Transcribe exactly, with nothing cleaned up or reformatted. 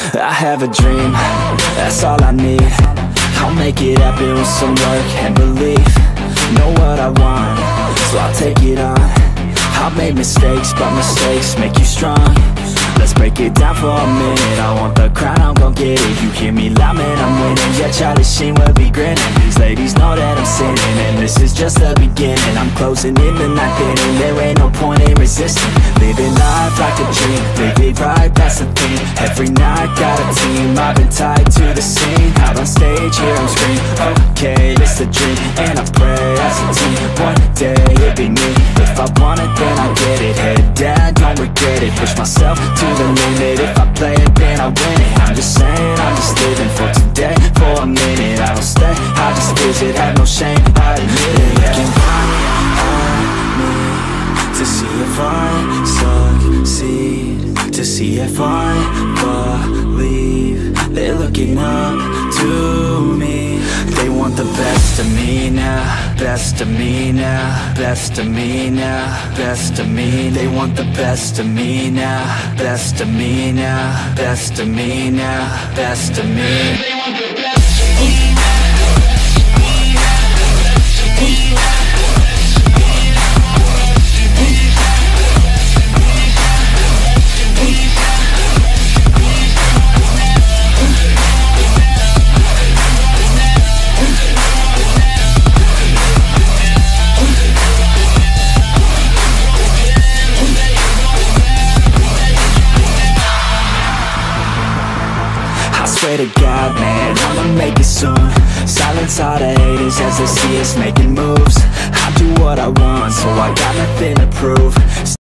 I have a dream, that's all I need. I'll make it happen with some work and belief. Know what I want, so I'll take it on. I've made mistakes, but mistakes make you strong. Let's break it down for a minute. I want the crown, I'm gon' get it. You hear me loud, man, I'm winning. Yeah, Charlie Sheen will be grinning. These ladies know that I'm sinning, and this is just the beginning. I'm closing in the night inning. There ain't no point in resisting. Living life like a dream, live it right, that's the thing. Every night, got a team, I've been tied to the scene. Out on stage, here I'm screaming, okay, it's the dream. And I pray as a team, one day it'll be me. If I want it, then I get it. Head down, don't regret it. Push myself to the limit. If I play it, then I win it. I'm just saying, I'm just living for today. For a minute, I don't stay, I just visit. Have no shame, I admit it. Looking back on me to see if I succeed, to see if I believe. They're looking up to me. They want the best of me now, best of me now, best of me now, best of me. They want the best of me now, best of me now, best of me now, best of me. They want the best of me now. Swear to God, man, I'ma make it soon. Silence all the haters as they see us making moves. I do what I want, so I got nothing to prove.